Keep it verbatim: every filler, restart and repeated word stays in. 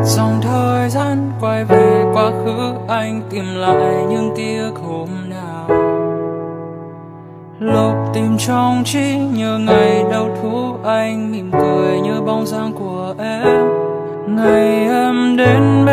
dòng thời gian quay về quá khứ, anh tìm lại những ký ức hôm nào. Lục tìm trong trí nhớ ngày đầu thu, anh mỉm cười như bóng dáng của em. Ngày em đến